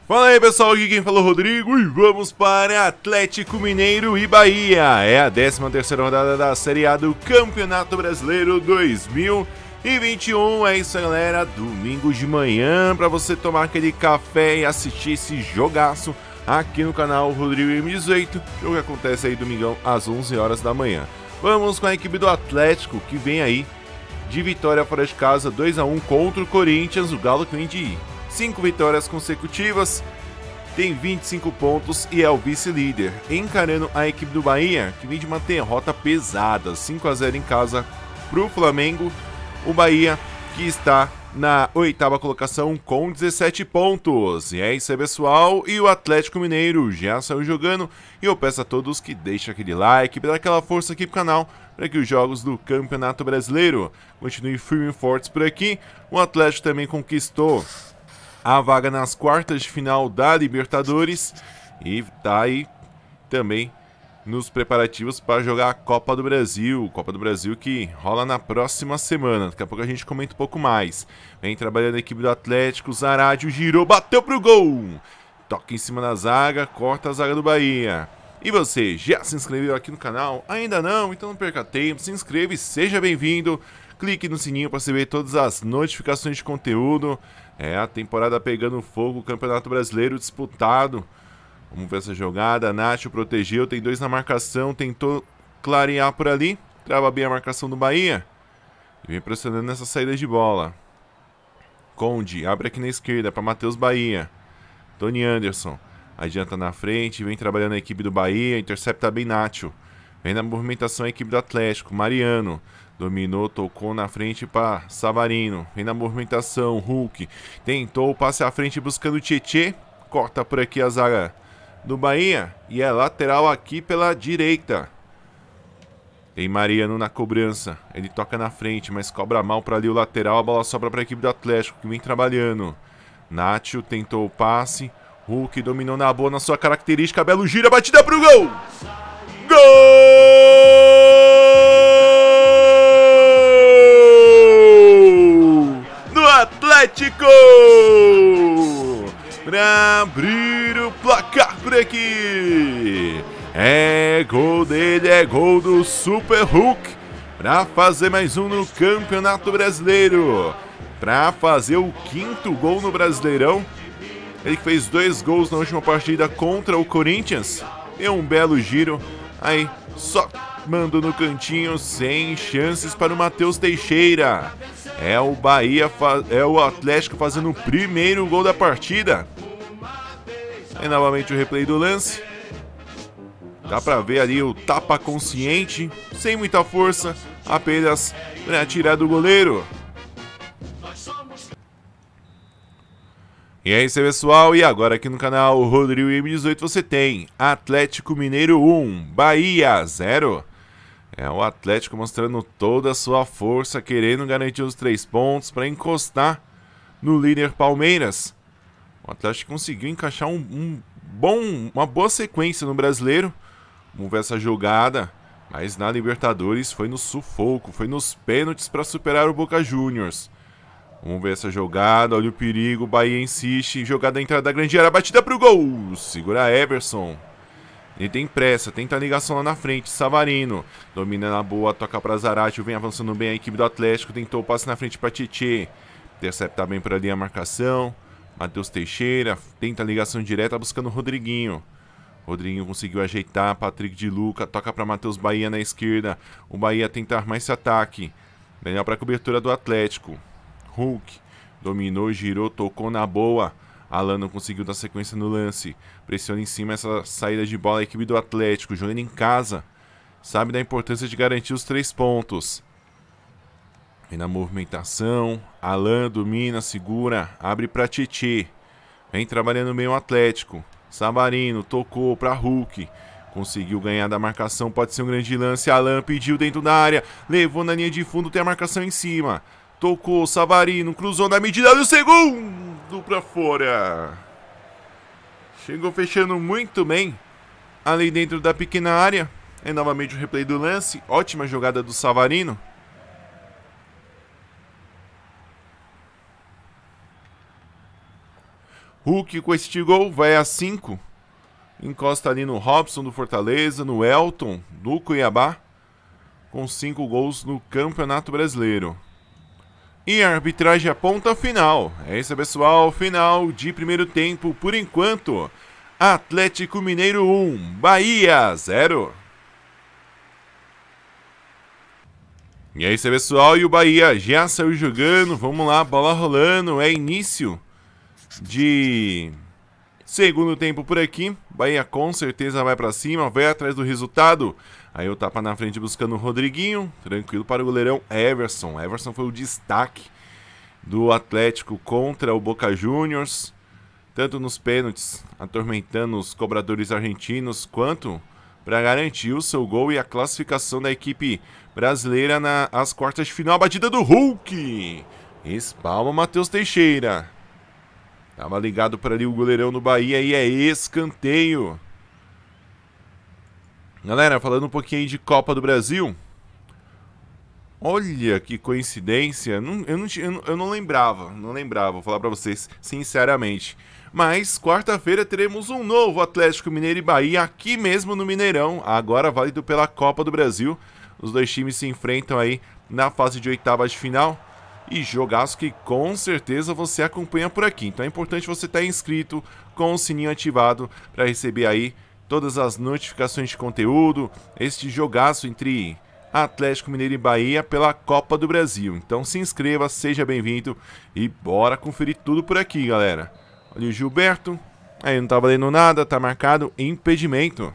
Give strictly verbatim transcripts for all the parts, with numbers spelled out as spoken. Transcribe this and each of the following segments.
Fala aí pessoal, aqui quem falou é o Rodrigo e vamos para Atlético Mineiro e Bahia. É a décima terceira rodada da Série A do Campeonato Brasileiro dois mil e vinte e um. É isso aí, galera, domingo de manhã para você tomar aquele café e assistir esse jogaço aqui no canal Rodrigo M dezoito. Jogo que acontece aí domingão às onze horas da manhã. Vamos com a equipe do Atlético que vem aí de vitória fora de casa dois a um contra o Corinthians. O Galo que vem de cinco vitórias consecutivas, tem vinte e cinco pontos e é o vice-líder, encarando a equipe do Bahia, que vem de uma derrota pesada, cinco a zero em casa para o Flamengo. O Bahia que está na oitava colocação com dezessete pontos. E é isso aí, pessoal, e o Atlético Mineiro já saiu jogando, e eu peço a todos que deixem aquele like, para dar aquela força aqui pro canal, para que os jogos do Campeonato Brasileiro continuem firmes e fortes por aqui. O Atlético também conquistou a vaga nas quartas de final da Libertadores e tá aí também nos preparativos para jogar a Copa do Brasil. Copa do Brasil que rola na próxima semana. Daqui a pouco a gente comenta um pouco mais. Vem trabalhando a equipe do Atlético. Zarádio girou, bateu pro gol. Toca em cima da zaga, corta a zaga do Bahia. E você, já se inscreveu aqui no canal? Ainda não? Então não perca tempo, se inscreva e seja bem-vindo. Clique no sininho para receber todas as notificações de conteúdo. É a temporada pegando fogo, o Campeonato Brasileiro disputado. Vamos ver essa jogada. Nacho protegeu, tem dois na marcação, tentou clarear por ali. Trava bem a marcação do Bahia. E vem pressionando nessa saída de bola. Conde abre aqui na esquerda para Matheus Bahia. Tony Anderson adianta na frente, vem trabalhando a equipe do Bahia, intercepta bem Nacho. Vem na movimentação a equipe do Atlético, Mariano. Dominou, tocou na frente para Savarino. Vem na movimentação, Hulk. Tentou o passe à frente buscando o Tietê. Corta por aqui a zaga do Bahia. E é lateral aqui pela direita. Tem Mariano na cobrança. Ele toca na frente, mas cobra mal para ali o lateral. A bola sobra para a equipe do Atlético, que vem trabalhando. Nacho tentou o passe. Hulk dominou na boa, na sua característica. Belo gira, batida pro gol! Gol! Atlético! Para abrir o placar por aqui. É gol dele, é gol do Super Hulk. Para fazer mais um no Campeonato Brasileiro. Para fazer o quinto gol no Brasileirão. Ele que fez dois gols na última partida contra o Corinthians. Deu um belo giro. Aí, só mando no cantinho, sem chances para o Matheus Teixeira. É o Bahia, é o Atlético fazendo o primeiro gol da partida. É novamente o replay do lance. Dá pra ver ali o tapa consciente, sem muita força, apenas para tirar do goleiro. E é isso aí, pessoal, e agora aqui no canal Rodrigo M dezoito você tem Atlético Mineiro um, Bahia zero. É o Atlético mostrando toda a sua força, querendo garantir os três pontos para encostar no líder Palmeiras. O Atlético conseguiu encaixar um, um bom, uma boa sequência no Brasileiro. Vamos ver essa jogada, mas na Libertadores foi no sufoco, foi nos pênaltis para superar o Boca Juniors. Vamos ver essa jogada, olha o perigo, o Bahia insiste, jogada da entrada da grande área, batida para o gol, segura Everson. Ele tem pressa, tenta a ligação lá na frente, Savarino, domina na boa, toca para Zaratio, vem avançando bem a equipe do Atlético, tentou o passe na frente para Tietê, intercepta bem por ali a marcação, Matheus Teixeira, tenta a ligação direta buscando o Rodriguinho, Rodriguinho conseguiu ajeitar, Patrick de Luca, toca para Matheus Bahia na esquerda, o Bahia tenta armar esse ataque, melhor para a cobertura do Atlético, Hulk, dominou, girou, tocou na boa, Alan não conseguiu dar sequência no lance. Pressiona em cima essa saída de bola a equipe do Atlético. Jogando em casa. Sabe da importância de garantir os três pontos. Vem na movimentação. Alan domina, segura. Abre para Tietê. Vem trabalhando bem o Atlético. Savarino tocou para Hulk. Conseguiu ganhar da marcação. Pode ser um grande lance. Alan pediu dentro da área. Levou na linha de fundo. Tem a marcação em cima. Tocou, Savarino, cruzou na medida do segundo pra fora. Chegou fechando muito bem ali dentro da pequena área. É novamente o replay do lance. Ótima jogada do Savarino. Hulk com este gol vai a cinco. Encosta ali no Robson do Fortaleza, no Elton do Cuiabá, com cinco gols no Campeonato Brasileiro. E a arbitragem aponta final. É isso, pessoal. Final de primeiro tempo, por enquanto. Atlético Mineiro um, Bahia zero. E é isso, pessoal. E o Bahia já saiu jogando. Vamos lá, bola rolando. É início de segundo tempo por aqui. Bahia com certeza vai pra cima, vai atrás do resultado. Aí o tapa na frente buscando o Rodriguinho. Tranquilo para o goleirão Everson. Everson foi o destaque do Atlético contra o Boca Juniors. Tanto nos pênaltis, atormentando os cobradores argentinos, quanto para garantir o seu gol e a classificação da equipe brasileira nas quartas de final. A batida do Hulk. Espalma Matheus Teixeira. Tava ligado para ali o goleirão do Bahia e é escanteio. Galera, falando um pouquinho aí de Copa do Brasil. Olha que coincidência. Não, eu, não, eu, não, eu não lembrava, não lembrava, vou falar para vocês sinceramente. Mas quarta-feira teremos um novo Atlético Mineiro e Bahia aqui mesmo no Mineirão. Agora válido pela Copa do Brasil. Os dois times se enfrentam aí na fase de oitavas de final. E jogaço que com certeza você acompanha por aqui. Então é importante você estar inscrito com o sininho ativado para receber aí todas as notificações de conteúdo. Este jogaço entre Atlético Mineiro e Bahia pela Copa do Brasil. Então se inscreva, seja bem-vindo e bora conferir tudo por aqui, galera. Olha o Gilberto. Aí não tá valendo nada, tá marcado impedimento.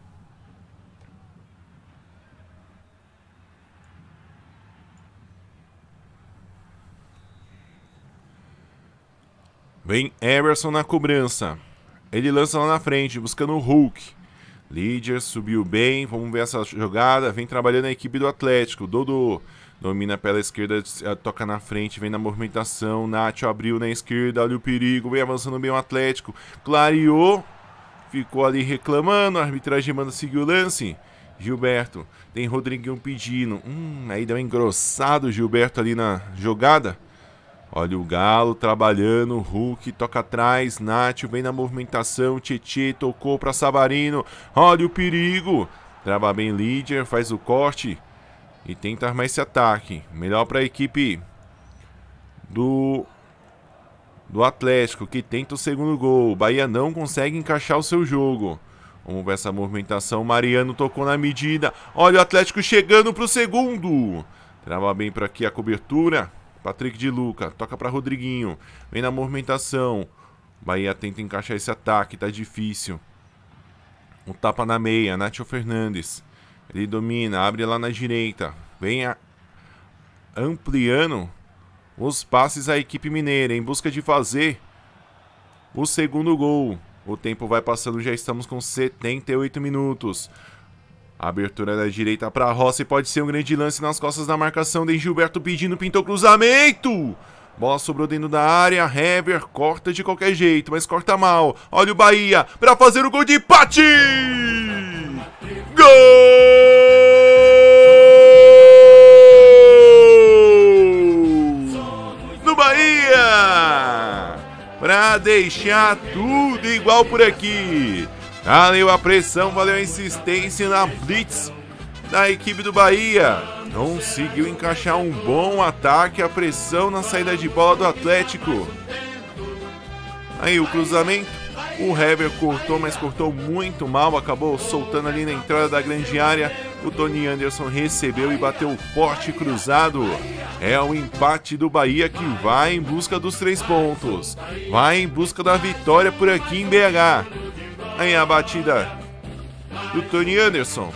Vem Everson na cobrança. Ele lança lá na frente, buscando o Hulk. Líder subiu bem. Vamos ver essa jogada. Vem trabalhando a equipe do Atlético. Dodô domina pela esquerda, toca na frente, vem na movimentação. Nacho abriu na esquerda, olha o perigo. Vem avançando bem o Atlético. Clareou. Ficou ali reclamando. A arbitragem manda seguir o lance. Gilberto. Tem Rodriguinho pedindo. Hum, aí deu um engrossado o Gilberto ali na jogada. Olha o Galo trabalhando, Hulk toca atrás, Nacho vem na movimentação, Tietê tocou para Savarino, olha o perigo, trava bem Líder, faz o corte e tenta armar esse ataque, melhor para a equipe do, do Atlético, que tenta o segundo gol, o Bahia não consegue encaixar o seu jogo. Vamos ver essa movimentação, Mariano tocou na medida, olha o Atlético chegando para o segundo, trava bem por aqui a cobertura. Patrick de Luca, toca para Rodriguinho, vem na movimentação. Bahia tenta encaixar esse ataque, tá difícil. Um tapa na meia, Nacho Fernandes. Ele domina, abre lá na direita. Vem a... ampliando os passes à equipe mineira em busca de fazer o segundo gol. O tempo vai passando, já estamos com setenta e oito minutos. A abertura da direita para Rossi pode ser um grande lance nas costas da marcação. De Gilberto pedindo, pintou cruzamento. Bola sobrou dentro da área. Hever corta de qualquer jeito, mas corta mal. Olha o Bahia para fazer o gol de empate. Gol do Bahia! Para deixar tudo igual por aqui. Valeu a pressão, valeu a insistência na blitz da equipe do Bahia. Conseguiu encaixar um bom ataque, a pressão na saída de bola do Atlético. Aí o cruzamento, o Hever cortou, mas cortou muito mal, acabou soltando ali na entrada da grande área. O Tony Anderson recebeu e bateu forte cruzado. É o empate do Bahia que vai em busca dos três pontos. Vai em busca da vitória por aqui em B H. Aí a batida do Tony Anderson.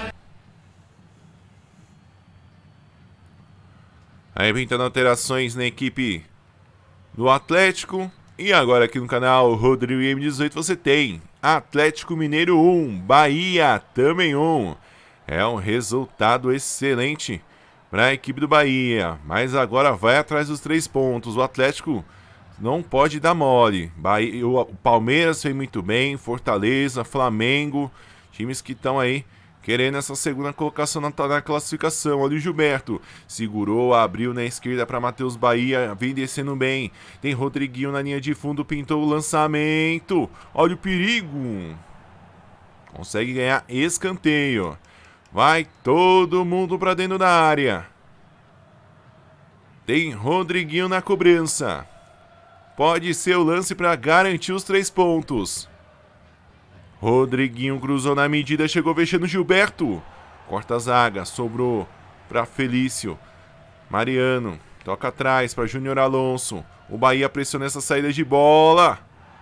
Aí vem tendo alterações na equipe do Atlético. E agora aqui no canal Rodrigo M dezoito você tem Atlético Mineiro um, Bahia também um. É um resultado excelente para a equipe do Bahia. Mas agora vai atrás dos três pontos. O Atlético não pode dar mole. Bahia, o Palmeiras foi muito bem, Fortaleza, Flamengo, times que estão aí querendo essa segunda colocação na, na classificação. Olha o Gilberto, segurou, abriu na esquerda para Matheus Bahia, vem descendo bem. Tem Rodriguinho na linha de fundo, pintou o lançamento. Olha o perigo. Consegue ganhar escanteio. Vai todo mundo para dentro da área. Tem Rodriguinho na cobrança. Pode ser o lance para garantir os três pontos. Rodriguinho cruzou na medida, chegou fechando Gilberto. Corta a zaga, sobrou para Felício. Mariano, toca atrás para Júnior Alonso. O Bahia pressiona essa saída de bola.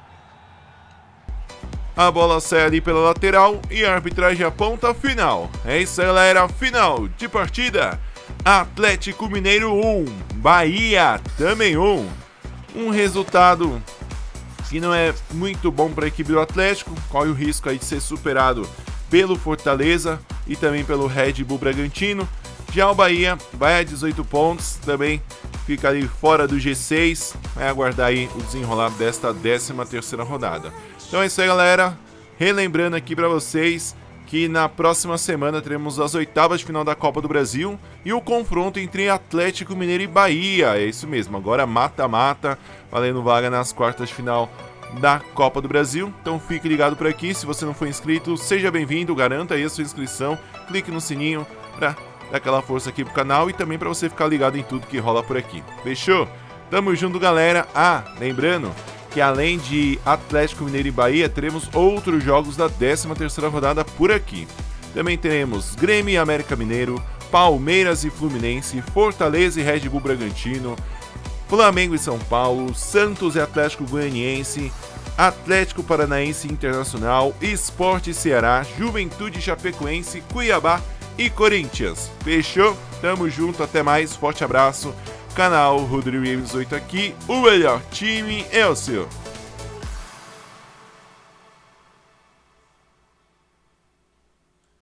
A bola sai ali pela lateral e a arbitragem aponta final. É isso aí, galera, final de partida. Atlético Mineiro um, Bahia também um. Um resultado que não é muito bom para a equipe do Atlético, corre o risco aí de ser superado pelo Fortaleza e também pelo Red Bull Bragantino. Já o Bahia vai a dezoito pontos, também fica ali fora do G seis, vai aguardar aí o desenrolar desta décima terceira rodada. Então é isso aí, galera, relembrando aqui para vocês que na próxima semana teremos as oitavas de final da Copa do Brasil e o confronto entre Atlético Mineiro e Bahia. É isso mesmo, agora mata-mata, valendo vaga nas quartas de final da Copa do Brasil. Então fique ligado por aqui, se você não for inscrito, seja bem-vindo, garanta aí a sua inscrição, clique no sininho para dar aquela força aqui pro canal e também para você ficar ligado em tudo que rola por aqui. Fechou? Tamo junto, galera. Ah, lembrando que além de Atlético Mineiro e Bahia, teremos outros jogos da décima terceira rodada por aqui. Também teremos Grêmio e América Mineiro, Palmeiras e Fluminense, Fortaleza e Red Bull Bragantino, Flamengo e São Paulo, Santos e Atlético Goianiense, Atlético Paranaense Internacional, Sport e Ceará, Juventude Chapecoense, Cuiabá e Corinthians. Fechou? Tamo junto, até mais, forte abraço. Canal Rodrigo Games oito aqui, o melhor time é o seu.